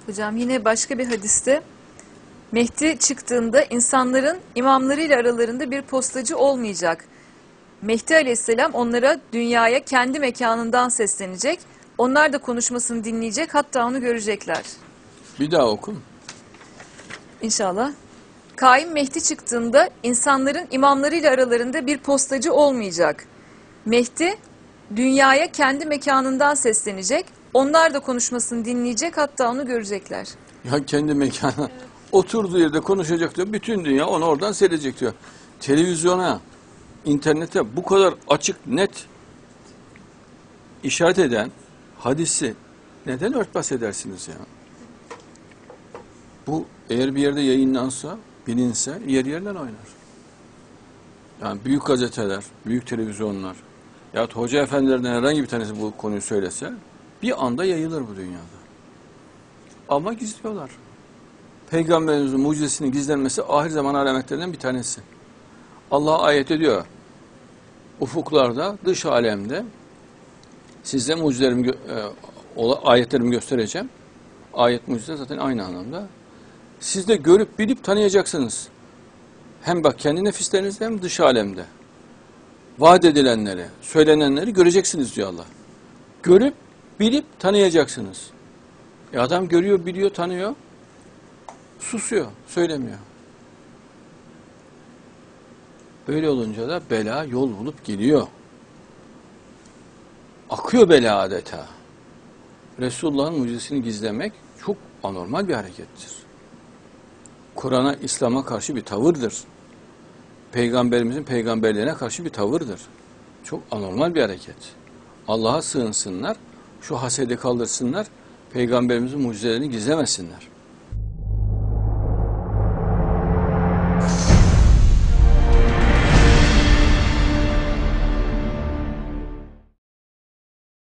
Hocam yine başka bir hadiste Mehdi çıktığında insanların imamlarıyla aralarında bir postacı olmayacak. Mehdi Aleyhisselam onlara dünyaya kendi mekanından seslenecek. Onlar da konuşmasını dinleyecek, hatta onu görecekler. Bir daha oku. İnşallah. Kaim Mehdi çıktığında insanların imamlarıyla aralarında bir postacı olmayacak. Mehdi dünyaya kendi mekanından seslenecek. Onlar da konuşmasını dinleyecek, hatta onu görecekler. Ya kendi mekanı oturduğu yerde konuşacak diyor. Bütün dünya onu oradan seyredecek diyor. Televizyona, internete bu kadar açık, net işaret eden hadisi neden örtbas edersiniz ya? Bu eğer bir yerde yayınlansa, bilinse yer yerden oynar. Yani büyük gazeteler, büyük televizyonlar yahut hoca efendilerden herhangi bir tanesi bu konuyu söylese bir anda yayılır bu dünyada. Ama gizliyorlar. Peygamberimizin mucizesinin gizlenmesi ahir zaman alametlerinden bir tanesi. Allah ayet ediyor. Ufuklarda, dış alemde size mucizelerimi, ayetlerimi göstereceğim. Ayet mucize zaten aynı anlamda. Siz de görüp bilip tanıyacaksınız. Hem bak kendi nefislerinizde hem dış alemde. Vaat edilenleri, söylenenleri göreceksiniz diyor Allah. Görüp bilip tanıyacaksınız. Adam görüyor, biliyor, tanıyor. Susuyor, söylemiyor. Böyle olunca da bela yol bulup geliyor. Akıyor bela adeta. Resulullah'ın mucizesini gizlemek çok anormal bir harekettir. Kur'an'a, İslam'a karşı bir tavırdır. Peygamberimizin peygamberliğine karşı bir tavırdır. Çok anormal bir hareket. Allah'a sığınsınlar, şu hasedi kaldırsınlar, Peygamberimizin mucizelerini gizlemesinler.